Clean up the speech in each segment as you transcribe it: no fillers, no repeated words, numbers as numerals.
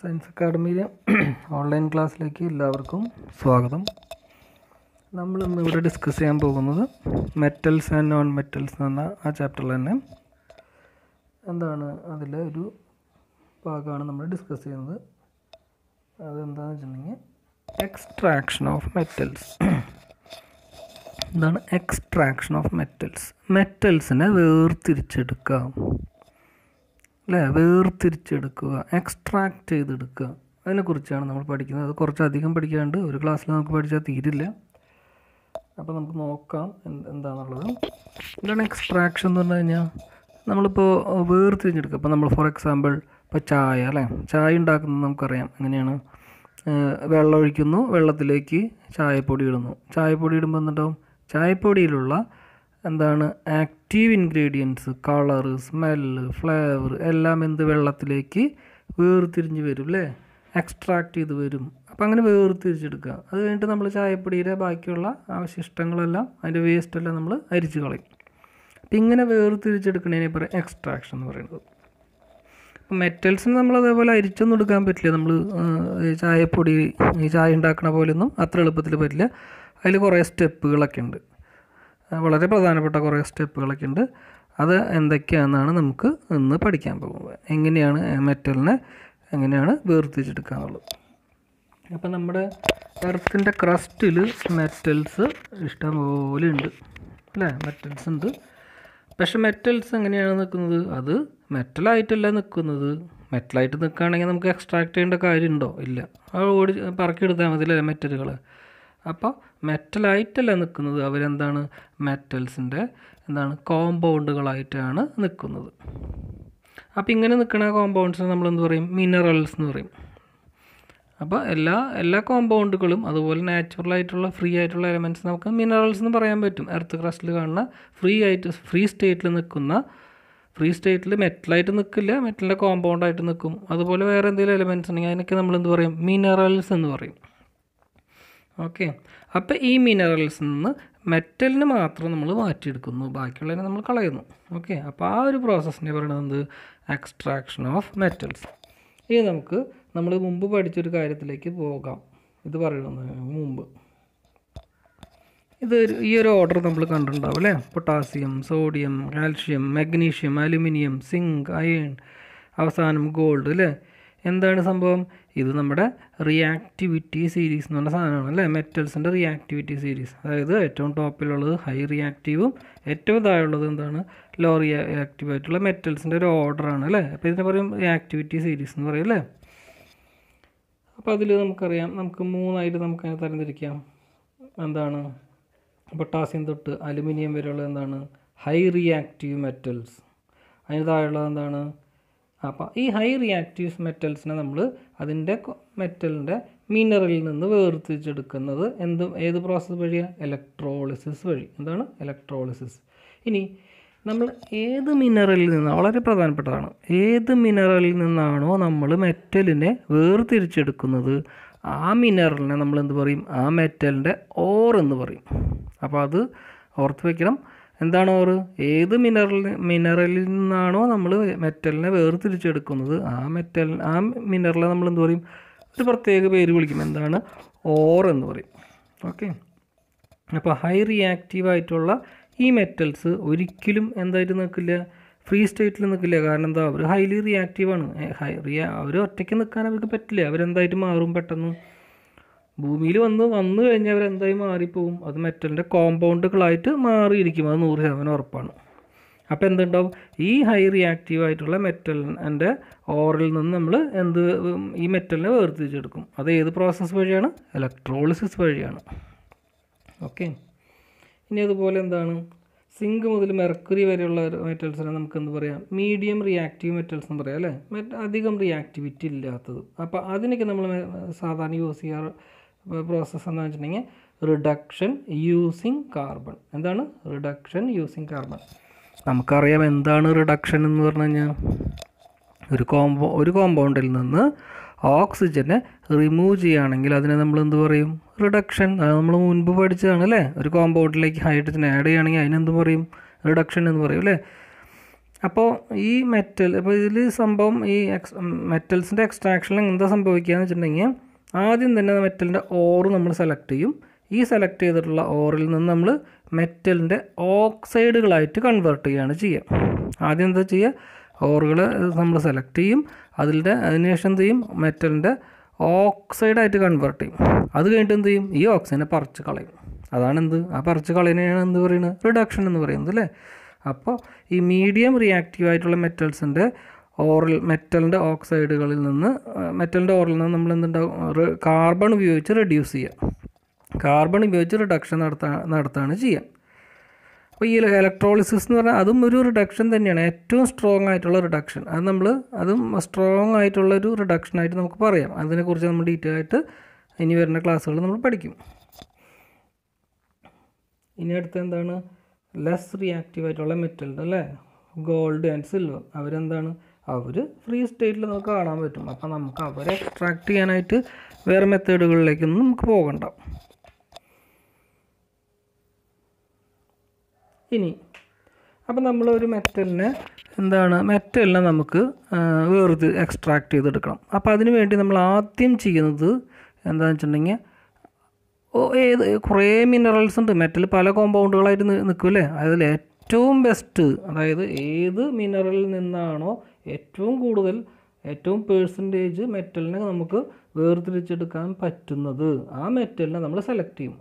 Science അക്കാഡമിയിലെ online ക്ലാസ്സിലേക്ക് എല്ലാവർക്കും സ്വാഗതം. നമ്മളിന്ന് ഇവിടെ ഡിസ്കസ് ചെയ്യാൻ പോകുന്നത് മെറ്റൽസ് ആൻഡ് നോൺ മെറ്റൽസ് എന്ന ആ ചാപ്റ്ററിൽ തന്നെ എന്താണ് അതിലെ ഒരു ഭാഗമാണ് നമ്മൾ ഡിസ്കസ് ചെയ്യുന്നത്. അതെന്താണെന്ന് വെച്ചിട്ടുണ്ടെങ്കിൽ എക്സ്ട്രാക്ഷൻ ഓഫ് മെറ്റൽസ്. എന്താണ് എക്സ്ട്രാക്ഷൻ ഓഫ് മെറ്റൽസ്? മെറ്റൽസിനെ വേർതിരിച്ചെടുക്കുക, അല്ലേ? വേർതിരിച്ചെടുക്കുക, എക്സ്ട്രാക്ട് ചെയ്തെടുക്കുക, അതിനെക്കുറിച്ചാണ് നമ്മൾ പഠിക്കുന്നത്. അത് കുറച്ചധികം പഠിക്കാണ്ട് ഒരു ക്ലാസ്സിൽ നമുക്ക് പഠിച്ചാൽ തീരില്ല. അപ്പോൾ നമുക്ക് നോക്കാം എന്താണെന്നുള്ളത്. എന്താണ് എക്സ്ട്രാക്ഷൻ എന്ന് പറഞ്ഞു കഴിഞ്ഞാൽ നമ്മളിപ്പോൾ വേർതിരിച്ചെടുക്കുക. ഇപ്പോൾ നമ്മൾ ഫോർ എക്സാമ്പിൾ ഇപ്പോൾ ചായ, അല്ലേ? ചായ ഉണ്ടാക്കുന്നത് നമുക്കറിയാം. എങ്ങനെയാണ്? വെള്ളം ഒഴിക്കുന്നു, വെള്ളത്തിലേക്ക് ചായപ്പൊടി ഇടുന്നു. ചായപ്പൊടി ഇടുമ്പോൾ എന്നിട്ടും ചായപ്പൊടിയിലുള്ള എന്താണ് active ingredients, colour, smell, flavour എല്ലാം വെള്ളത്തിലേക്ക് വേർതിരിഞ്ഞ് വരും, അല്ലേ? എക്സ്ട്രാക്ട് ചെയ്ത് വരും. അപ്പോൾ അങ്ങനെ വേർതിരിച്ചെടുക്കുക. അത് കഴിഞ്ഞിട്ട് നമ്മൾ ചായപ്പൊടിയുടെ ബാക്കിയുള്ള അവശിഷ്ടങ്ങളെല്ലാം, അതിൻ്റെ വേസ്റ്റെല്ലാം നമ്മൾ അരിച്ച് കളയും. അപ്പം ഇങ്ങനെ വേർതിരിച്ചെടുക്കുന്നതിനെ പറയാം എക്സ്ട്രാക്ഷൻ എന്ന് പറയുന്നത്. അപ്പം മെറ്റൽസിന് നമ്മൾ അതേപോലെ അരിച്ചൊന്നും എടുക്കാൻ പറ്റില്ല. നമ്മൾ ചായപ്പൊടി ഈ ചായ ഉണ്ടാക്കുന്ന പോലെയൊന്നും അത്ര എളുപ്പത്തിൽ പറ്റില്ല. അതിൽ കുറേ സ്റ്റെപ്പുകളൊക്കെ ഉണ്ട്, വളരെ പ്രധാനപ്പെട്ട കുറേ സ്റ്റെപ്പുകളൊക്കെ ഉണ്ട്. അത് എന്തൊക്കെയാണെന്നാണ് നമുക്ക് ഇന്ന് പഠിക്കാൻ പോകുന്നത്. എങ്ങനെയാണ് മെറ്റലിനെ എങ്ങനെയാണ് വേർതിരിച്ചെടുക്കുക എന്നുള്ളത്. അപ്പം നമ്മുടെ എർത്തിൻ്റെ ക്രസ്റ്റിൽ മെറ്റൽസ് ഇഷ്ടംപോലെ ഉണ്ട്, അല്ലേ? മെറ്റൽസ് ഉണ്ട്. പക്ഷെ മെറ്റൽസ് എങ്ങനെയാണ് നിൽക്കുന്നത്? അത് മെറ്റലായിട്ടല്ല നിൽക്കുന്നത്. മെറ്റലായിട്ട് നിൽക്കുകയാണെങ്കിൽ നമുക്ക് എക്സ്ട്രാക്ട് ചെയ്യേണ്ട കാര്യമുണ്ടോ? ഇല്ല. അത് പറക്കിയെടുത്താൽ മതി, അല്ലേ മെറ്റലുകൾ? അപ്പോൾ മെറ്റലായിട്ടല്ല നിൽക്കുന്നത്. അവരെന്താണ്? മെറ്റൽസിൻ്റെ കോമ്പൗണ്ടുകളായിട്ടാണ് നിൽക്കുന്നത്. അപ്പോൾ ഇങ്ങനെ നിൽക്കുന്ന കോമ്പൗണ്ട്സിന് നമ്മളെന്ത് പറയും? മിനറൽസ് എന്ന് പറയും. അപ്പോൾ എല്ലാ കോമ്പൗണ്ടുകളും അതുപോലെ നാച്ചുറലായിട്ടുള്ള ഫ്രീ ആയിട്ടുള്ള എലമെൻറ്റ്സ് നമുക്ക് മിനറൽസ് എന്ന് പറയാൻ പറ്റും. എർത്ത് ക്രസ്റ്റിൽ കാണുന്ന ഫ്രീ സ്റ്റേറ്റിൽ നിൽക്കുന്ന, ഫ്രീ സ്റ്റേറ്റിൽ മെറ്റലായിട്ട് നിൽക്കില്ല, മെറ്റലിൻ്റെ കോമ്പൗണ്ടായിട്ട് നിൽക്കും. അതുപോലെ വേറെ എന്തെങ്കിലും എലമെൻറ്റ്സ് ഉണ്ടെങ്കിൽ അതിനൊക്കെ നമ്മളെന്ത് പറയും? മിനറൽസ് എന്ന് പറയും. ഓക്കെ. അപ്പോൾ ഈ മിനറൽസിൽ നിന്ന് മെറ്റലിന് മാത്രം നമ്മൾ മാറ്റിയെടുക്കുന്നു, ബാക്കിയുള്ളതിനെ നമ്മൾ കളയുന്നു. ഓക്കെ. അപ്പോൾ ആ ഒരു പ്രോസസ്സിനെ പറയുന്നത് എക്സ്ട്രാക്ഷൻ ഓഫ് മെറ്റൽസ്. ഇനി നമ്മൾ മുമ്പ് പഠിച്ചൊരു കാര്യത്തിലേക്ക് പോകാം. ഇത് പറയുന്നതിന് മുമ്പ് ഈ ഒരു ഓർഡർ നമ്മൾ കണ്ടിട്ടുണ്ടാവും, അല്ലേ? Potassium, sodium, calcium, magnesium, aluminium, zinc, iron, അവസാനം ഗോൾഡ്, അല്ലേ? എന്താണ് സംഭവം? ഇത് നമ്മുടെ റിയാക്ടിവിറ്റി സീരീസ് എന്ന് പറഞ്ഞ സാധനമാണ്, അല്ലേ? മെറ്റൽസിൻ്റെ റിയാക്ടിവിറ്റി സീരീസ്. അതായത് ഏറ്റവും ടോപ്പിലുള്ളത് ഹൈ റിയാക്റ്റീവും ഏറ്റവും താഴെയുള്ളത് എന്താണ്? ലോ റിയാക്റ്റീവായിട്ടുള്ള മെറ്റൽസിൻ്റെ ഒരു ഓർഡറാണ്, അല്ലേ? അപ്പോൾ ഇതിനെ പറയും റിയാക്ടിവിറ്റി സീരീസ് എന്ന് പറയും, അല്ലേ? അപ്പോൾ അതിൽ നമുക്കറിയാം, നമുക്ക് മൂന്നായിട്ട് നമുക്കതിനെ തരംതിരിക്കാം. എന്താണ്? പൊട്ടാസ്യം തൊട്ട് അലുമിനിയം വരെയുള്ളത് എന്താണ്? High reactive metals. അതിന് താഴെയുള്ളത് എന്താണ്? അപ്പോൾ ഈ ഹൈ റിയാക്റ്റീവ് മെറ്റൽസിനെ നമ്മൾ അതിൻ്റെ മെറ്റലിൻ്റെ മിനറലിൽ നിന്ന് വേർതിരിച്ചെടുക്കുന്നത് ഏത് പ്രോസസ്സ് വഴിയാണ്? ഇലക്ട്രോളിസിസ് വഴി. എന്താണ്? ഇലക്ട്രോളിസിസ്. ഇനി നമ്മൾ ഏത് മിനറലിൽ നിന്നാണ്, വളരെ പ്രധാനപ്പെട്ടതാണ്, ഏത് മിനറലിൽ നിന്നാണോ നമ്മൾ മെറ്റലിനെ വേർതിരിച്ചെടുക്കുന്നത് ആ മിനറലിനെ നമ്മൾ എന്ത് പറയും? ആ മെറ്റലിൻ്റെ ഓർ എന്ന് പറയും. അപ്പോൾ അത് ഓർത്ത് വയ്ക്കണം. എന്താണ് ഓർ? ഏത് മിനറലിൽ നിന്നാണോ നമ്മൾ മെറ്റലിനെ വേർതിരിച്ചെടുക്കുന്നത് ആ മിനറലിനെ നമ്മൾ എന്ത് പറയും? ഒരു പ്രത്യേക പേര് വിളിക്കും. എന്താണ്? ഓർ എന്ന് പറയും. ഓക്കെ. അപ്പോൾ ഹൈ റിയാക്റ്റീവായിട്ടുള്ള ഈ മെറ്റൽസ് ഒരിക്കലും എന്തായിട്ട് നിൽക്കില്ല? ഫ്രീ സ്റ്റേറ്റിൽ നിൽക്കില്ല. കാരണം എന്താ? അവർ ഹൈലി റിയാക്റ്റീവാണ്. അവർ ഒറ്റയ്ക്ക് നിൽക്കാൻ അവർക്ക് പറ്റില്ല. അവരെന്തായിട്ട് മാറും? പെട്ടെന്ന് ഭൂമിയിൽ വന്നു കഴിഞ്ഞാൽ അവരെന്തായി മാറിപ്പോവും? അത് മെറ്റലിൻ്റെ കോമ്പൗണ്ടുകളായിട്ട് മാറിയിരിക്കും. അത് 100% ഉറപ്പാണ്. അപ്പോൾ എന്തുണ്ടാവും? ഈ ഹൈ റിയാക്റ്റീവായിട്ടുള്ള മെറ്റലിൻ്റെ ഓറിൽ നിന്ന് നമ്മൾ ഈ മെറ്റലിനെ വേർതിരിച്ചെടുക്കും. അത് ഏത് പ്രോസസ്സ് വഴിയാണ്? ഇലക്ട്രോളിസിസ് വഴിയാണ്. ഓക്കെ. ഇനി അതുപോലെ എന്താണ്? സിങ്ക് മുതൽ മെർക്കുറി വരെയുള്ള മെറ്റൽസിനെ നമുക്ക് എന്ത് പറയാം? മീഡിയം റിയാക്റ്റീവ് മെറ്റൽസ് എന്ന് പറയാം, അല്ലേ? അധികം റിയാക്ടിവിറ്റി ഇല്ലാത്തത്. അപ്പോൾ അതിനൊക്കെ നമ്മൾ സാധാരണ യൂസ് ചെയ്യാറ് പ്രോസസ്സ് എന്താണെന്ന് വെച്ചിട്ടുണ്ടെങ്കിൽ റിഡക്ഷൻ യൂസിങ് കാർബൺ. എന്താണ് റിഡക്ഷൻ യൂസിങ് കാർബൺ? നമുക്കറിയാം എന്താണ് റിഡക്ഷൻ എന്ന് പറഞ്ഞു കഴിഞ്ഞാൽ ഒരു കോമ്പൗണ്ടിൽ നിന്ന് ഓക്സിജനെ റിമൂവ് ചെയ്യുകയാണെങ്കിൽ അതിനെ നമ്മൾ എന്ത് പറയും? റിഡക്ഷൻ. അത് നമ്മൾ മുൻപ് പഠിച്ചതാണ്, അല്ലേ? ഒരു കോമ്പൗണ്ടിലേക്ക് ഹൈഡ്രജൻ ആഡ് ചെയ്യുകയാണെങ്കിൽ അതിനെന്ത് പറയും? റിഡക്ഷൻ എന്ന് പറയും, അല്ലേ? അപ്പോൾ ഈ മെറ്റൽ അപ്പോൾ ഇതിൽ സംഭവം ഈ മെറ്റൽസിൻ്റെ എക്സ്ട്രാക്ഷനിൽ എന്താ സംഭവിക്കുക എന്ന് വെച്ചിട്ടുണ്ടെങ്കിൽ ആദ്യം തന്നെ മെറ്റലിൻ്റെ ഓറ് നമ്മൾ സെലക്ട് ചെയ്യും. ഈ സെലക്ട് ചെയ്തിട്ടുള്ള ഓറിൽ നിന്ന് നമ്മൾ മെറ്റലിൻ്റെ ഓക്സൈഡുകളായിട്ട് കൺവേർട്ട് ചെയ്യുകയാണ് ചെയ്യുക. ആദ്യം എന്താ ചെയ്യുക, ഓറുകൾ നമ്മൾ സെലക്ട് ചെയ്യും, അതിനുശേഷം എന്ത് ചെയ്യും, മെറ്റലിൻ്റെ ഓക്സൈഡായിട്ട് കൺവേർട്ട് ചെയ്യും. അത് കഴിഞ്ഞിട്ട് എന്ത് ചെയ്യും, ഈ ഓക്സൈഡിനെ പറിച്ച് കളയും. അതാണെന്ത്, ആ പറിച്ച് കളയുന്നതാണ് എന്ത് പറയുന്നത്, റിഡക്ഷൻ എന്ന് പറയുന്നത് അല്ലേ. അപ്പോൾ ഈ മീഡിയം റിയാക്റ്റീവ് ആയിട്ടുള്ള മെറ്റൽസിൻ്റെ മെറ്റലിൻ്റെ ഓക്സൈഡുകളിൽ നിന്ന് മെറ്റലിൻ്റെ ഓറിൽ നിന്ന് നമ്മൾ എന്തുണ്ടാവും, കാർബൺ ഉപയോഗിച്ച് റെഡ്യൂസ് ചെയ്യുക, കാർബൺ ഉപയോഗിച്ച് റിഡക്ഷൻ നടത്തുകയാണ് ചെയ്യുക. അപ്പോൾ ഈ ഇലക്ട്രോളിസിസ് എന്ന് പറഞ്ഞാൽ അതും ഒരു റിഡക്ഷൻ തന്നെയാണ്, ഏറ്റവും സ്ട്രോങ് ആയിട്ടുള്ള റിഡക്ഷൻ. അതും സ്ട്രോങ് ആയിട്ടുള്ളൊരു റിഡക്ഷനായിട്ട് നമുക്ക് പറയാം. അതിനെക്കുറിച്ച് നമ്മൾ ഡീറ്റെയിൽ ആയിട്ട് ഇനി വരുന്ന ക്ലാസ്സുകൾ നമ്മൾ പഠിക്കും. ഇനി അടുത്ത എന്താണ്, ലെസ് റിയാക്റ്റീവ് ആയിട്ടുള്ള മെറ്റലുണ്ട് അല്ലേ, ഗോൾഡ് ആൻഡ് സിൽവർ. അവരെന്താണ്, അവർ ഫ്രീ സ്റ്റേറ്റിൽ നമുക്ക് കാണാൻ പറ്റും. അപ്പോൾ നമുക്ക് അവരെ എക്സ്ട്രാക്ട് ചെയ്യാനായിട്ട് വേറെ മെത്തേഡുകളിലേക്കൊന്നും നമുക്ക് പോകണ്ട. ഇനി അപ്പോൾ നമ്മളൊരു മെറ്റലിനെ നമുക്ക് എക്സ്ട്രാക്ട് ചെയ്തെടുക്കണം. അപ്പോൾ അതിന് വേണ്ടി നമ്മൾ ആദ്യം ചെയ്യുന്നത് എന്താണെന്ന് വെച്ചിട്ടുണ്ടെങ്കിൽ, കുറേ മിനറൽസ് ഉണ്ട്, മെറ്റൽ പല കോമ്പൗണ്ടുകളായിട്ട് നിൽക്കുമല്ലേ, അതിൽ ഏറ്റവും ബെസ്റ്റ്, അതായത് ഏത് മിനറലിൽ നിന്നാണോ ഏറ്റവും പേഴ്സൻറ്റേജ് മെറ്റലിനെ നമുക്ക് വേർതിരിച്ചെടുക്കാൻ പറ്റുന്നത്, ആ മെറ്റലിനെ നമ്മൾ സെലക്ട് ചെയ്യും.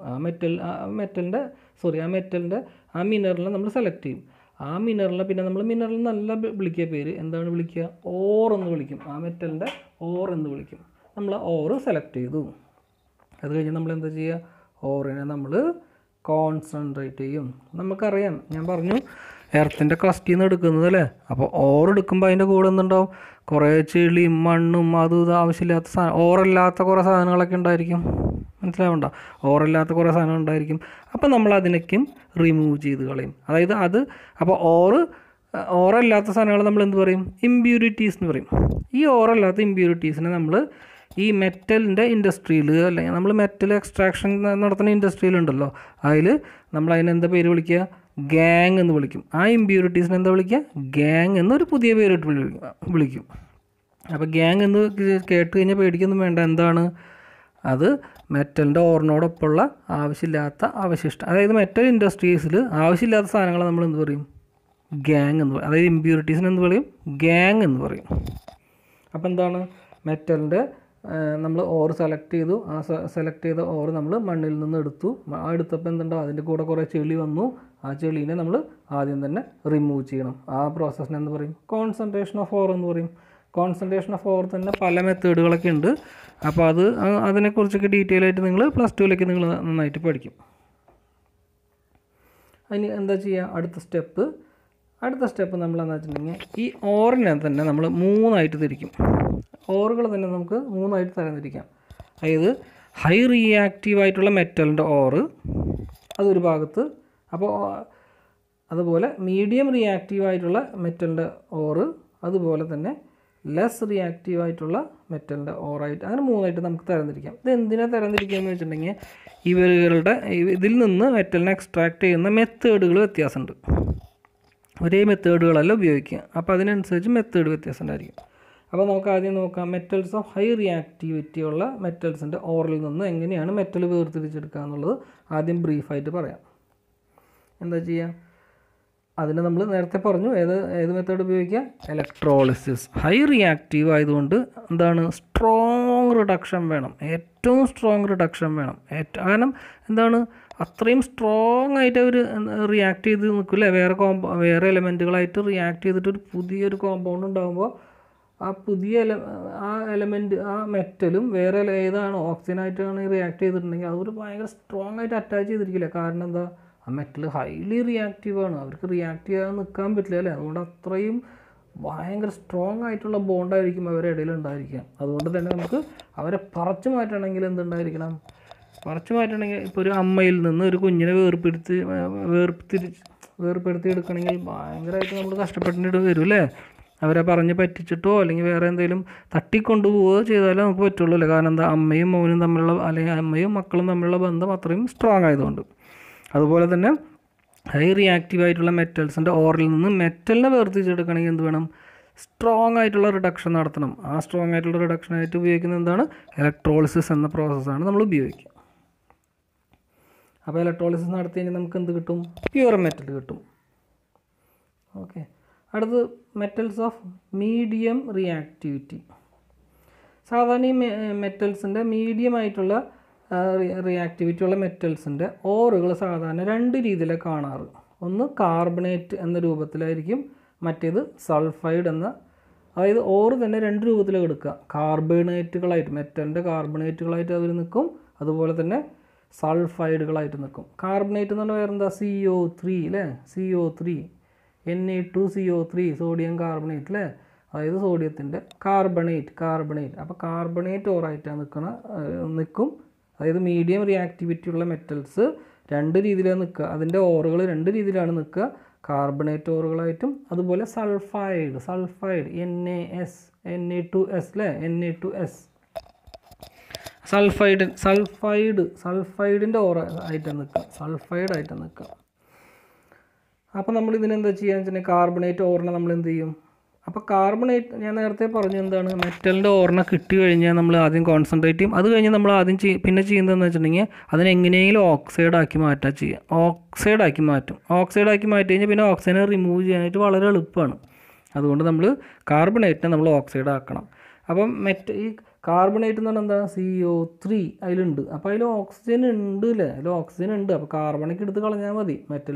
ആ മിനറലിനെ നമ്മൾ സെലക്ട് ചെയ്യും. ആ മിനറലിനെ പിന്നെ നമ്മൾ മിനറൽ നല്ല വിളിക്കുക, പേര് എന്താണ് വിളിക്കുക, ഓർ എന്ന് വിളിക്കും. ആ മെറ്റലിൻ്റെ ഓർ എന്ന് വിളിക്കും. നമ്മൾ ഓർ സെലക്ട് ചെയ്തു. അത് കഴിഞ്ഞ് നമ്മൾ എന്താ ചെയ്യുക, ഓറിനെ നമ്മൾ കോൺസെൻട്രേറ്റ് ചെയ്യും. നമുക്കറിയാം, ഞാൻ പറഞ്ഞു എർത്തിൻ്റെ ക്രസ്റ്റിൽ നിന്ന് എടുക്കുന്നത് അല്ലേ. അപ്പോൾ ഓർ എടുക്കുമ്പോൾ അതിൻ്റെ കൂടെ എന്തുണ്ടാവും, കുറേ ചെളിയും മണ്ണും അതും ആവശ്യമില്ലാത്ത ഓറല്ലാത്ത കുറേ സാധനങ്ങളൊക്കെ ഉണ്ടായിരിക്കും. മനസ്സിലാവണ്ട, ഓറല്ലാത്ത കുറേ സാധനങ്ങൾ ഉണ്ടായിരിക്കും. അപ്പോൾ നമ്മൾ അതിനൊക്കെയും റിമൂവ് ചെയ്ത് കളയും. അതായത് അപ്പോൾ ഓറല്ലാത്ത സാധനങ്ങൾ നമ്മൾ എന്ത് പറയും, ഇമ്പ്യൂരിറ്റീസ് എന്ന് പറയും. ഈ ഓറല്ലാത്ത ഇമ്പ്യൂരിറ്റീസിനെ നമ്മൾ ഈ മെറ്റലിൻ്റെ ഇൻഡസ്ട്രിയിൽ, അല്ലെങ്കിൽ നമ്മൾ മെറ്റൽ എക്സ്ട്രാക്ഷൻ നടത്തുന്ന ഇൻഡസ്ട്രിയിലുണ്ടല്ലോ, നമ്മൾ അതിനെന്താ പേര് വിളിക്കുക, ഗ്യാങ് എന്ന് വിളിക്കും. ആ ഇമ്പ്യൂരിറ്റീസിനെ എന്താ വിളിക്കുക, ഗ്യാങ് എന്നൊരു പുതിയ പേരിട്ട് വിളിക്കും. അപ്പോൾ ഗ്യാങ് എന്ന് കേട്ട് കഴിഞ്ഞാൽ പേടിക്കൊന്നും വേണ്ട. എന്താണ് അത്, മെറ്റലിൻ്റെ ഓറിനോടൊപ്പമുള്ള ആവശ്യമില്ലാത്ത അവശിഷ്ടം. അതായത് മെറ്റൽ ഇൻഡസ്ട്രീസിൽ ആവശ്യമില്ലാത്ത സാധനങ്ങൾ നമ്മൾ എന്ത് പറയും, ഗ്യാങ് എന്ന് പറയും. അതായത് ഇമ്പ്യൂരിറ്റീസിന് എന്ത് പറയും, ഗ്യാങ് എന്ന് പറയും. അപ്പോൾ എന്താണ്, മെറ്റലിൻ്റെ നമ്മൾ ഓർ സെലക്ട് ചെയ്തു. ആ സെലക്ട് ചെയ്ത ഓർ നമ്മൾ മണ്ണിൽ നിന്ന് എടുത്തു. എടുത്തപ്പോൾ എന്തുണ്ടാവും, അതിൻ്റെ കൂടെ കുറേ ചെളി വന്നു. ആ ചെളീനെ നമ്മൾ ആദ്യം തന്നെ റിമൂവ് ചെയ്യണം. ആ പ്രോസസ്സിനെ എന്ത് പറയും, കോൺസെൻട്രേഷൻ ഓഫ് ഓർ എന്ന് പറയും. കോൺസെൻട്രേഷൻ ഓഫ് ഓർ തന്നെ പല മെത്തേഡുകളൊക്കെ ഉണ്ട്. അപ്പോൾ അതിനെക്കുറിച്ചൊക്കെ ഡീറ്റെയിൽ ആയിട്ട് നിങ്ങൾ +2 നിങ്ങൾ നന്നായിട്ട് പഠിക്കും. അതിന് എന്താ ചെയ്യുക, അടുത്ത സ്റ്റെപ്പ് നമ്മൾ എന്താ വെച്ചിട്ടുണ്ടെങ്കിൽ, ഈ ഓറിനെ തന്നെ നമ്മൾ 3ആയിട്ട് തിരിക്കും. ഓറുകൾ തന്നെ നമുക്ക് 3ആയിട്ട് തരംതിരിക്കാം. അതായത് ഹൈ റിയാക്റ്റീവ് ആയിട്ടുള്ള മെറ്റലിൻ്റെ ഓറ് അതൊരു ഭാഗത്ത്, അപ്പോൾ അതുപോലെ മീഡിയം റിയാക്റ്റീവ് ആയിട്ടുള്ള മെറ്റലിൻ്റെ ഓറ്, അതുപോലെ തന്നെ ലെസ് റിയാക്റ്റീവ് ആയിട്ടുള്ള മെറ്റലിൻ്റെ ഓറായിട്ട്, അങ്ങനെ 3ആയിട്ട് നമുക്ക് തരംതിരിക്കാം. ഇത് എന്തിനാണ് തരംതിരിക്കുക എന്ന് വെച്ചിട്ടുണ്ടെങ്കിൽ, ഇതിൽ നിന്ന് മെറ്റലിനെ എക്സ്ട്രാക്ട് ചെയ്യുന്ന മെത്തേഡുകൾ വ്യത്യാസമുണ്ട്. ഒരേ മെത്തേഡുകളല്ല ഉപയോഗിക്കുക. അപ്പോൾ അതിനനുസരിച്ച് മെത്തേഡ് വ്യത്യാസം ഉണ്ടായിരിക്കും. അപ്പോൾ നമുക്ക് ആദ്യം നോക്കാം, മെറ്റൽസ് ഓഫ് ഹൈ റിയാക്ടിവിറ്റി ഉള്ള മെറ്റൽസിൻ്റെ ഓറിൽ നിന്ന് എങ്ങനെയാണ് മെറ്റൽ വേർതിരിച്ചെടുക്കുക എന്നുള്ളത് ആദ്യം ബ്രീഫായിട്ട് പറയാം. എന്താ ചെയ്യുക, അതിന് നമ്മൾ നേരത്തെ പറഞ്ഞു ഏത് മെത്തേഡ് ഉപയോഗിക്കുക, ഇലക്ട്രോളിസിസ്. ഹൈ റിയാക്റ്റീവ് ആയതുകൊണ്ട് എന്താണ്, സ്ട്രോങ് റിഡക്ഷൻ വേണം, ഏറ്റവും സ്ട്രോങ് റിഡക്ഷൻ വേണം. കാരണം എന്താണ്, അത്രയും സ്ട്രോങ് ആയിട്ട് അവർ റിയാക്ട് ചെയ്ത് നിൽക്കില്ലേ, വേറെ എലമെൻറ്റുകളായിട്ട് റിയാക്ട് ചെയ്തിട്ട് ഒരു പുതിയൊരു കോമ്പൗണ്ട് ഉണ്ടാകുമ്പോൾ ആ എലമെൻറ്റ്, ആ മെറ്റലും വേറെ ഏതാണ് ഓക്സിജനായിട്ടാണ് റിയാക്ട് ചെയ്തിട്ടുണ്ടെങ്കിൽ അതൊരു ഭയങ്കര സ്ട്രോങ് ആയിട്ട് അറ്റാച്ച് ചെയ്തിരിക്കില്ല. കാരണം എന്താ, ആ മെറ്റൽ ഹൈലി റിയാക്റ്റീവാണ്, അവർക്ക് റിയാക്ട് ചെയ്യാൻ നിൽക്കാൻ പറ്റില്ല അല്ലേ. അതുകൊണ്ട് അത്രയും ഭയങ്കര സ്ട്രോങ് ആയിട്ടുള്ള ബോണ്ടായിരിക്കും അവരുടെ ഇടയിൽ ഉണ്ടായിരിക്കുക. അതുകൊണ്ട് തന്നെ നമുക്ക് അവരെ പറിച്ചു മാറ്റണമെങ്കിൽ എന്തുണ്ടായിരിക്കണം, ഇപ്പോൾ ഒരു അമ്മയിൽ നിന്ന് ഒരു കുഞ്ഞിനെ വേർപ്പെടുത്തി എടുക്കണമെങ്കിൽ ഭയങ്കരമായിട്ട് നമ്മൾ കഷ്ടപ്പെട്ടിട്ട് വരും അല്ലേ. അവരെ പറഞ്ഞ് പറ്റിച്ചിട്ടോ അല്ലെങ്കിൽ വേറെ എന്തെങ്കിലും തട്ടിക്കൊണ്ടുപോവുകയോ ചെയ്താലേ നമുക്ക് പറ്റുള്ളൂ അല്ലേ. കാരണം എന്താ, അമ്മയും മകനും തമ്മിലുള്ള, അല്ലെങ്കിൽ അമ്മയും മക്കളും തമ്മിലുള്ള ബന്ധം അത്രയും സ്ട്രോങ് ആയതുകൊണ്ട്. അതുപോലെ തന്നെ ഹൈ റിയാക്റ്റീവ് ആയിട്ടുള്ള മെറ്റൽസിൻ്റെ ഓറിൽ നിന്ന് മെറ്റലിനെ വേർതിരിച്ചെടുക്കണമെങ്കിൽ എന്ത് വേണം? സ്ട്രോങ് ആയിട്ടുള്ള റിഡക്ഷൻ നടത്തണം. ആ സ്ട്രോങ് ആയിട്ടുള്ള റിഡക്ഷനായിട്ട് ഉപയോഗിക്കുന്നത് എന്താണ്? ഇലക്ട്രോളിസിസ് എന്ന പ്രോസസ്സാണ് നമ്മൾ ഉപയോഗിക്കുക. അപ്പോൾ ഇലക്ട്രോളിസിസ് നടത്തി കഴിഞ്ഞാൽ നമുക്ക് എന്ത് കിട്ടും? പ്യുവർ മെറ്റൽ കിട്ടും. ഓക്കെ. അടുത്ത് മെറ്റൽസ് ഓഫ് മീഡിയം റിയാക്ടിവിറ്റി. സാധാരണ ഈ മെറ്റൽസിൻ്റെ മീഡിയം ആയിട്ടുള്ള റിയാക്ടിവിറ്റി ഉള്ള മെറ്റൽസിൻ്റെ ഓറുകൾ സാധാരണ രണ്ട് രീതിയിലാണ് കാണാറ്. ഒന്ന് കാർബണേറ്റ് എന്ന രൂപത്തിലായിരിക്കും, മറ്റേത് സൾഫൈഡ് എന്ന, അതായത് ഓറ് തന്നെ രണ്ട് രൂപത്തിലാണ് എടുക്കുക. കാർബണേറ്റുകളായിട്ട്, മെറ്റലിൻ്റെ കാർബണേറ്റുകളായിട്ട് അവർ നിൽക്കും, അതുപോലെ തന്നെ സൾഫൈഡുകളായിട്ട് നിൽക്കും. കാർബണേറ്റ് എന്ന് പറഞ്ഞാൽ വേറെ എന്താ? CO3 അല്ലേ? CO3, Na2CO3, സോഡിയം കാർബണേറ്റ് അല്ലേ? അതായത് സോഡിയത്തിൻ്റെ കാർബണേറ്റ്. അപ്പോൾ കാർബണേറ്റ് ഓറായിട്ടാണ് നിൽക്കും. അതായത് മീഡിയം റിയാക്ടിവിറ്റി ഉള്ള മെറ്റൽസ് രണ്ട് രീതിയിലാണ് നിൽക്കുക. അതിൻ്റെ ഓറുകൾ രണ്ട് രീതിയിലാണ് നിൽക്കുക. കാർബണേറ്റ് ഓറുകളായിട്ടും അതുപോലെ സൾഫൈഡ് Na2S അല്ലേ? Na2S സൾഫൈഡിൻ്റെ ഓറ ആയിട്ടാണ് നിൽക്കുക. അപ്പോൾ നമ്മൾ ഇതിനെന്താ ചെയ്യാന്ന് വെച്ചാൽ കാർബണേറ്റ് ഓറിനെ നമ്മൾ എന്ത് ചെയ്യും? അപ്പോൾ കാർബണേറ്റ് ഞാൻ നേരത്തെ പറഞ്ഞു എന്താണ്? മെറ്റലിൻ്റെ ഓറിനെ കിട്ടി കഴിഞ്ഞാൽ നമ്മൾ ആദ്യം കോൺസെൻട്രേറ്റ് ചെയ്യും. അത് കഴിഞ്ഞ് നമ്മൾ ആദ്യം പിന്നെ ചെയ്യുന്നതെന്ന് വെച്ചിട്ടുണ്ടെങ്കിൽ അതിനെങ്ങനെയെങ്കിലും ഓക്സൈഡാക്കി മാറ്റും. ഓക്സൈഡാക്കി മാറ്റി കഴിഞ്ഞാൽ പിന്നെ ഓക്സിജനെ റിമൂവ് ചെയ്യാനായിട്ട് വളരെ എളുപ്പമാണ്. അതുകൊണ്ട് നമ്മൾ കാർബണേറ്റിനെ നമ്മൾ ഓക്സൈഡ് ആക്കണം. അപ്പം ഈ കാർബണേറ്റ് എന്ന് പറഞ്ഞാൽ എന്താണ്? CO3 അതിലുണ്ട്. അപ്പോൾ അതിൽ ഓക്സിജൻ ഉണ്ട് അല്ലേ? അപ്പോൾ കാർബണൊക്കെ എടുത്ത് കളഞ്ഞാൽ മതി.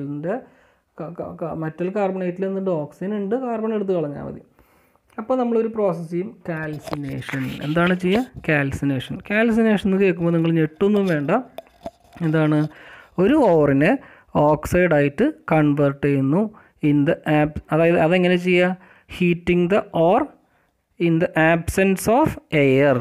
മെറ്റൽ കാർബണേറ്റിൽ എന്തുണ്ട്? ഓക്സിജൻ ഉണ്ട്, കാർബൺ എടുത്ത് കളഞ്ഞാൽ മതി. അപ്പോൾ നമ്മളൊരു പ്രോസസ്സ് ചെയ്യും, കാൽസിനേഷൻ. എന്താണ് ചെയ്യുക? കാൽസിനേഷൻ എന്ന് കേൾക്കുമ്പോൾ നിങ്ങൾ ഞെട്ടൊന്നും വേണ്ട. എന്താണ്? ഒരു ഓറിനെ ഓക്സൈഡായിട്ട് കൺവേർട്ട് ചെയ്യുന്നു അതായത് അതെങ്ങനെ ചെയ്യുക? Heating the ore in the absence of air.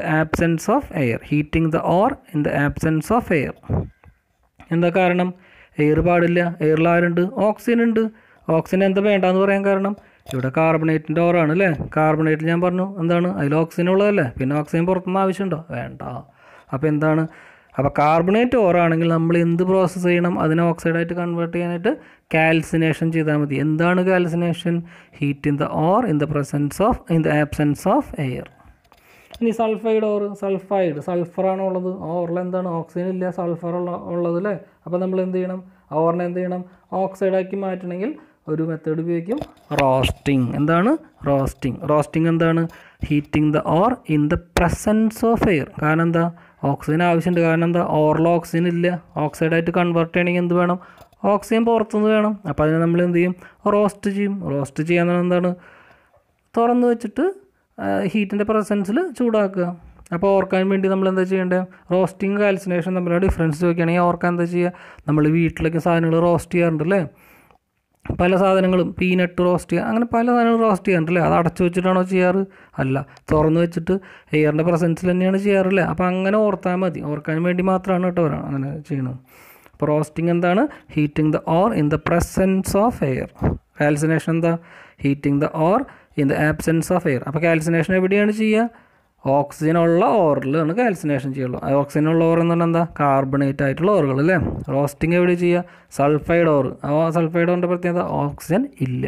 Heating the ore in the absence of air. എന്താ കാരണം? എയർ പാടില്ല. എയറിൽ ആരുണ്ട്? ഓക്സിജൻ ഉണ്ട്. ഓക്സിജൻ എന്താ വേണ്ടെന്ന് പറയാൻ കാരണം? ഇവിടെ കാർബണേറ്റിൻ്റെ ഓറാണ് അല്ലേ? കാർബണേറ്റിൽ ഞാൻ പറഞ്ഞു എന്താണ്? അതിൽ ഓക്സിജൻ ഉള്ളതല്ലേ? പിന്നെ ഓക്സിജൻ പുറത്തുനിന്ന് ആവശ്യമുണ്ടോ? വേണ്ട. അപ്പോൾ എന്താണ്? അപ്പോൾ കാർബണേറ്റ് ഓറാണെങ്കിൽ നമ്മൾ എന്ത് പ്രോസസ്സ് ചെയ്യണം? അതിനെ ഓക്സൈഡായിട്ട് കൺവേർട്ട് ചെയ്യാനായിട്ട് കാൽസിനേഷൻ ചെയ്താൽ മതി. എന്താണ് calcination? Heat in the ore in the absence of air. ഇനി സൾഫൈഡ് ഓർ സൾഫറാണ് ഉള്ളത്. ഓറിൽ എന്താണ്? ഓക്സിജൻ ഇല്ല, സൾഫർ ഉള്ളത് അല്ലേ? അപ്പോൾ നമ്മൾ എന്ത് ചെയ്യണം? ഓറിനെ എന്ത് ചെയ്യണം? ഓക്സൈഡാക്കി മാറ്റണമെങ്കിൽ ഒരു മെത്തേഡ് ഉപയോഗിക്കും, റോസ്റ്റിംഗ്. എന്താണ്? റോസ്റ്റിംഗ് എന്താണ്? Heating the ore in the presence of air. കാരണം എന്താ? ഓക്സിജൻ ആവശ്യമുണ്ട്. കാരണം എന്താ? ഓറിൽ ഓക്സിജൻ ഇല്ല. ഓക്സൈഡായിട്ട് കൺവേർട്ട് ചെയ്യണമെങ്കിൽ എന്ത് വേണം? ഓക്സിജൻ പുറത്തുനിന്ന് വേണം. അപ്പോൾ അതിനെ നമ്മൾ എന്ത് ചെയ്യും? റോസ്റ്റ് ചെയ്യാൻ എന്താണ്? തുറന്ന് വെച്ചിട്ട് ഹീറ്റിൻ്റെ പ്രസൻസിൽ ചൂടാക്കുക. അപ്പോൾ ഓർക്കാൻ വേണ്ടി നമ്മൾ എന്താ ചെയ്യേണ്ടത്? റോസ്റ്റിംഗ് കാൽസിനേഷൻ തമ്മിലുള്ള ഡിഫറൻസ് ചോദിക്കുകയാണെങ്കിൽ ഓർക്കാൻ എന്താ ചെയ്യുക? നമ്മൾ വീട്ടിലൊക്കെ സാധനങ്ങൾ റോസ്റ്റ് ചെയ്യാറുണ്ടല്ലേ? പല സാധനങ്ങളും പീനട്ട് റോസ്റ്റ് ചെയ്യുക, അങ്ങനെ പല സാധനങ്ങളും റോസ്റ്റ് ചെയ്യാറുണ്ടല്ലേ? അത് അടച്ചു വെച്ചിട്ടാണോ ചെയ്യാറ്? അല്ല, തുറന്ന് വെച്ചിട്ട് എയറിൻ്റെ പ്രസൻസിൽ തന്നെയാണ് ചെയ്യാറില്ലേ? അപ്പോൾ അങ്ങനെ ഓർത്താൽ മതി. ഓർക്കാൻ വേണ്ടി മാത്രമാണ് കേട്ടോ അങ്ങനെ ചെയ്യണം. അപ്പോൾ റോസ്റ്റിംഗ് എന്താണ്? Heating the ore in the presence of air. Calcination എന്താ? Heating the ore in the absence of air. അപ്പോൾ കാൽസിനേഷൻ എവിടെയാണ് ചെയ്യുക? ഓക്സിജൻ ഉള്ള ഓറിലാണ് കാൽസിനേഷൻ ചെയ്യുള്ളൂ. ഓക്സിജൻ ഉള്ള ഓർ എന്ന് പറഞ്ഞാൽ എന്താ? കാർബണേറ്റ് ആയിട്ടുള്ള ഓറുകൾ അല്ലേ? റോസ്റ്റിംഗ് എവിടെ ചെയ്യുക? Sulphide ore. ആ സൾഫൈഡ് ഓറിൻ്റെ പ്രത്യേകത ഓക്സിജൻ ഇല്ല.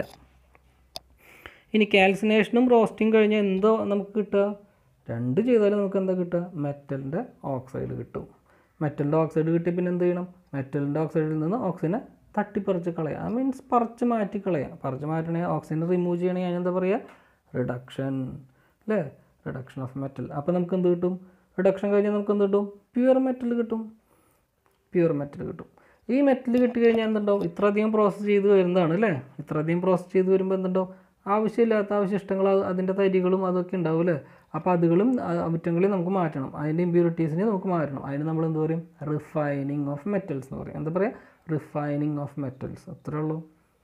ഇനി കാൽസിനേഷനും റോസ്റ്റിംഗ് കഴിഞ്ഞാൽ എന്തോ നമുക്ക് കിട്ടുക? രണ്ട് ചെയ്താലും നമുക്ക് എന്താ കിട്ടുക? മെറ്റലിൻ്റെ ഓക്സൈഡ് കിട്ടും. മെറ്റലിൻ്റെ ഓക്സൈഡ് കിട്ടി പിന്നെ എന്ത് ചെയ്യണം? മെറ്റലിൻ്റെ ഓക്സൈഡിൽ നിന്ന് ഓക്സിജനെ തട്ടിപ്പറിച്ച് കളയുക. മീൻസ് പറിച്ച് മാറ്റിക്കളയുക. പറിച്ച് മാറ്റണമെങ്കിൽ ഓക്സിജൻ റിമൂവ് ചെയ്യണമെങ്കിൽ അതിനെന്താ പറയുക? റിഡക്ഷൻ അല്ലേ? Reduction of metal. അപ്പോൾ നമുക്ക് എന്ത് കിട്ടും? റിഡക്ഷൻ കഴിഞ്ഞാൽ നമുക്ക് എന്ത് കിട്ടും? പ്യുവർ മെറ്റൽ കിട്ടും. ഈ മെറ്റൽ കിട്ടിക്കഴിഞ്ഞാൽ എന്തുണ്ടാവും? ഇത്രയധികം പ്രോസസ്സ് ചെയ്ത് വരുന്നതാണ് അല്ലേ? ഇത്രയധികം പ്രോസസ്സ് ചെയ്ത് വരുമ്പോൾ എന്തുണ്ടാവും? ആവശ്യമില്ലാത്ത അവശിഷ്ടങ്ങൾ, അതിൻ്റെ തരികളും അതൊക്കെ ഉണ്ടാവും അല്ലേ? അപ്പോൾ അതുകളും അവറ്റങ്ങളെ നമുക്ക് മാറ്റണം. അതിൻ്റെ ഇമ്പ്യൂരിറ്റീസിനെ നമുക്ക് മാറ്റണം. അതിന് നമ്മൾ എന്ത് പറയും? റിഫൈനിങ് ഓഫ് മെറ്റൽസ് എന്ന് പറയും. എന്താ പറയുക? Refining of metals. അത്രേ ഉള്ളൂ.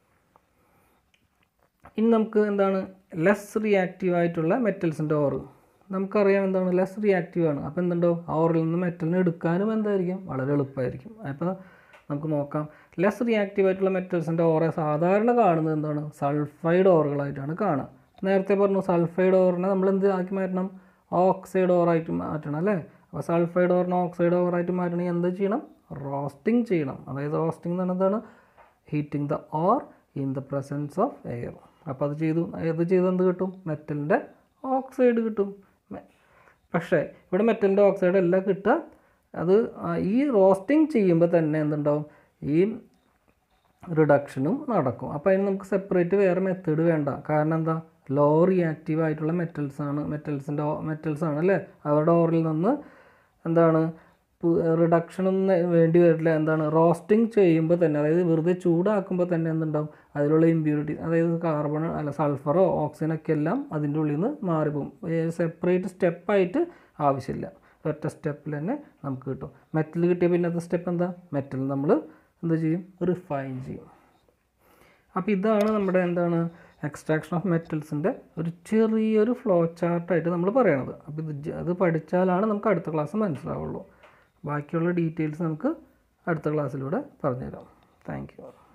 ഇനി നമുക്ക് എന്താണ്? ലെസ് റിയാക്റ്റീവ് ആയിട്ടുള്ള മെറ്റൽസിൻ്റെ ഓർ. നമുക്കറിയാം എന്താണ്? ലെസ് റിയാക്റ്റീവ് ആണ്. അപ്പോൾ എന്തുണ്ടോ? ആ ഓറിൽ നിന്ന് മെറ്റലിനെ എടുക്കാനും എന്തായിരിക്കും? വളരെ എളുപ്പമായിരിക്കും. അപ്പോൾ നമുക്ക് നോക്കാം. ലെസ് റിയാക്റ്റീവ് ആയിട്ടുള്ള മെറ്റൽസിൻ്റെ ഓറെ സാധാരണ കാണുന്നത് എന്താണ്? സൾഫൈഡ് ഓറുകളായിട്ടാണ് കാണുക. നേരത്തെ പറഞ്ഞു സൾഫൈഡ് ഓറിനെ നമ്മൾ എന്ത് ആക്കി മാറ്റണം? ഓക്സൈഡ് ഓറായിട്ട് മാറ്റണം അല്ലേ? അപ്പോൾ സൾഫൈഡ് ഓറിനെ ഓക്സൈഡ് ഓറായിട്ട് മാറ്റണമെങ്കിൽ എന്താ ചെയ്യണം? റോസ്റ്റിംഗ് ചെയ്യണം. അതായത് റോസ്റ്റിംഗ് എന്ന് പറഞ്ഞാൽ എന്താണ്? Heating the ore in the presence of air. അപ്പോൾ അത് ചെയ്തു എന്ത് കിട്ടും? മെറ്റലിൻ്റെ ഓക്സൈഡ് കിട്ടും. പക്ഷേ ഇവിടെ മെറ്റലിൻ്റെ ഓക്സൈഡ് അല്ല കിട്ടുക, അത് ഈ റോസ്റ്റിംഗ് ചെയ്യുമ്പോൾ തന്നെ എന്തുണ്ടാവും? ഈ റിഡക്ഷനും നടക്കും. അപ്പോൾ അതിന് നമുക്ക് സെപ്പറേറ്റ് വേറെ മെത്തേഡ് വേണ്ട. കാരണം എന്താ? ലോ റിയാക്റ്റീവ് ആയിട്ടുള്ള മെറ്റൽസാണ് അല്ലേ, അവരുടെ ഓറിൽ നിന്ന് എന്താണ് റിഡക്ഷനൊന്നും വേണ്ടി വരില്ല. എന്താണ്? റോസ്റ്റിംഗ് ചെയ്യുമ്പോൾ തന്നെ, അതായത് വെറുതെ ചൂടാക്കുമ്പോൾ തന്നെ എന്തുണ്ടാവും? അതിലുള്ള ഇമ്പ്യൂരിറ്റി, അതായത് കാർബൺ അല്ല സൾഫറോ ഓക്സിജനൊക്കെ എല്ലാം അതിൻ്റെ ഉള്ളിൽ നിന്ന് മാറിപ്പോകും. സെപ്പറേറ്റ് സ്റ്റെപ്പായിട്ട് ആവശ്യമില്ല, ഒറ്റ സ്റ്റെപ്പിൽ തന്നെ നമുക്ക് കിട്ടും. മെറ്റൽ കിട്ടിയ പിന്നത്തെ സ്റ്റെപ്പ് എന്താ? മെറ്റൽ നമ്മൾ എന്ത് ചെയ്യും? റിഫൈൻ ചെയ്യും. അപ്പോൾ ഇതാണ് നമ്മുടെ എന്താണ് എക്സ്ട്രാക്ഷൻ ഓഫ് മെറ്റൽസിൻ്റെ ഒരു ചെറിയൊരു ഫ്ലോ ചാർട്ടായിട്ട് നമ്മൾ പറയണത്. അപ്പോൾ അത് പഠിച്ചാലാണ് നമുക്ക് അടുത്ത ക്ലാസ് മനസ്സിലാവുള്ളൂ. ബാക്കിയുള്ള ഡീറ്റെയിൽസ് നമുക്ക് അടുത്ത ക്ലാസ്സിലൂടെ പറഞ്ഞുതരാം. Thank U.